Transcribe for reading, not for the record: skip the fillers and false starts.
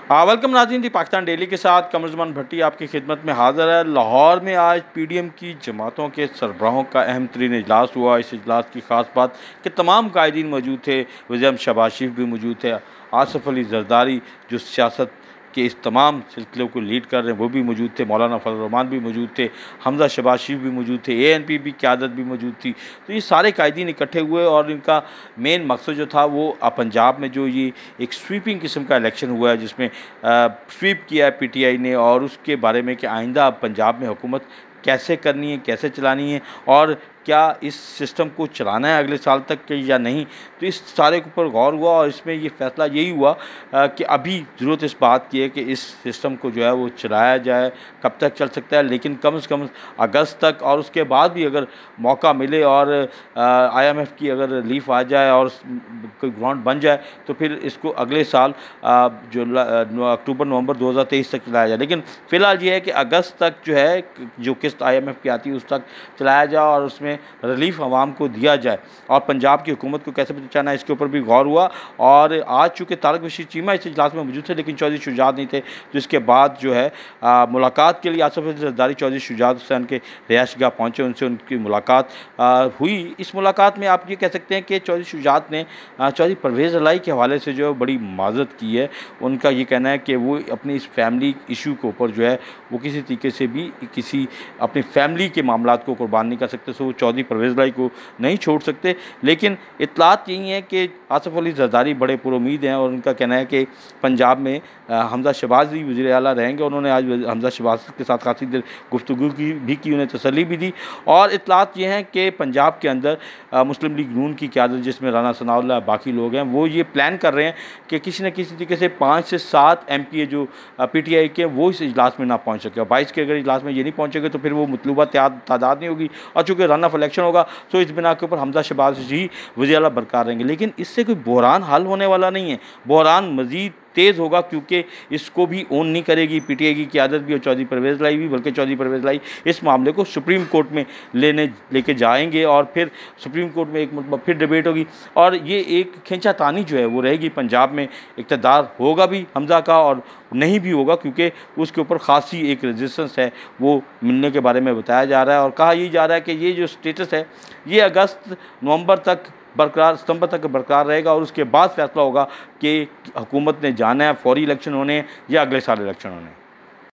Welcome नाज़रीन, दी Pakistan daily के साथ कमरुज़्ज़मान भट्टी आपकी खिदमत में हाज़िर है। लाहौर में आज पीडीएम की जमातों के सरबराहों का अहम तरीन इजलास हुआ। इस इजलास की ख़ास बात कि तमाम कायदीन मौजूद थे, वज़ीर शहबाज शरीफ भी मौजूद थे, आसिफ अली ज़रदारी जो सियासत के इस तमाम सिलसिलों को लीड कर रहे हैं वो भी मौजूद थे, मौलाना फजल रहमान भी मौजूद थे, हमजा शहबाज शरीफ भी मौजूद थे, एएनपी की क़यादत भी मौजूद थी। तो ये सारे कायदीन इकट्ठे हुए और इनका मेन मकसद जो था वो पंजाब में जो ये एक स्वीपिंग किस्म का इलेक्शन हुआ है जिसमें स्वीप किया है पीटीआई ने, और उसके बारे में कि आइंदा पंजाब में हुकूमत कैसे करनी है, कैसे चलानी है और क्या इस सिस्टम को चलाना है अगले साल तक के या नहीं। तो इस सारे के ऊपर गौर हुआ और इसमें ये फ़ैसला यही हुआ कि अभी ज़रूरत इस बात की है कि इस सिस्टम को जो है वो चलाया जाए। कब तक चल सकता है, लेकिन कम से कम अगस्त तक, और उसके बाद भी अगर मौका मिले और IMF की अगर रिलीफ आ जाए और कोई ग्राउंड बन जाए तो फिर इसको अगले साल जो अक्टूबर नवंबर 2023 तक चलाया जाए। लेकिन फ़िलहाल ये है कि अगस्त तक जो है जो किस्त IMF की आती है उस तक चलाया जाए और उसमें रिलीफ आवाम को दिया जाए और पंजाब की हुकूमत को कैसे बचाना है इसके ऊपर भी गौर हुआ। और आज चूँकि तारक बशीर चीमा इस इजलास में मौजूद थे लेकिन चौधरी शुजात नहीं थे, तो इसके बाद जो है मुलाकात के लिए आसिफ अली ज़रदारी चौधरी शुजात हुसैन के रिहाइशगाह पहुँचे, उनसे उनकी मुलाकात हुई। इस मुलाकात में आप ये कह सकते हैं कि चौधरी शुजात ने चौधरी परवेज़ इलाही के हवाले से जो बड़ी माज़रत की है। उनका ये कहना है कि वो अपनी इस फैमिली इशू के ऊपर जो है वो किसी तरीके से भी किसी अपनी फैमिली के मामलात को कुर्बान नहीं कर सकते, सो वो चौधरी परवेज़ इलाही को नहीं छोड़ सकते। लेकिन इत्तलात यही है कि आसिफ अली ज़रदारी बड़े पुरुमीद हैं और उनका कहना है कि पंजाब में हमजा शहबाज ही वज़ीर आला रहेंगे। उन्होंने आज हमजा शहबाज के साथ काफ़ी देर गुफ्तगू की उन्हें तसल्ली भी दी। और इत्तलात ये हैं कि पंजाब के अंदर मुस्लिम लीग नून की क़यादत जिसमें राना सनाउल्लाह बाकी लोग हैं वो ये प्लान कर रहे हैं कि किसी न किसी तरीके से 5 से 7 MPA जो PTI के वो इस इजलास में ना पहुँच सके। 22 के अगर इजलास में ये नहीं पहुँचेंगे तो फिर वो मतलूबा तादाद नहीं होगी और चूँकि रन ऑफ इलेक्शन होगा तो इस बिना के ऊपर हमजा शहबाज ही वज़ीर आला बरकरार रहेंगे। लेकिन इससे कोई बहरान हल होने वाला नहीं है, बहरान मज़ीद तेज़ होगा क्योंकि इसको भी ओन नहीं करेगी PTI की क़यादत भी और चौधरी परवेज़ इलाही भी, बल्कि चौधरी परवेज़ इलाही इस मामले को सुप्रीम कोर्ट में लेके जाएंगे और फिर सुप्रीम कोर्ट में एक मतलब फिर डिबेट होगी और ये एक खींचातानी जो है वो रहेगी। पंजाब में इक़्तिदार होगा भी हमजा का और नहीं भी होगा क्योंकि उसके ऊपर ख़ासी एक रेजिस्टेंस है वो मिलने के बारे में बताया जा रहा है। और कहा यही जा रहा है कि ये जो स्टेटस है ये अगस्त नवंबर तक बरकरार, सितंबर तक बरकरार रहेगा और उसके बाद फैसला होगा कि हुकूमत ने जाना है फौरी इलेक्शन होने या अगले साल इलेक्शन होने।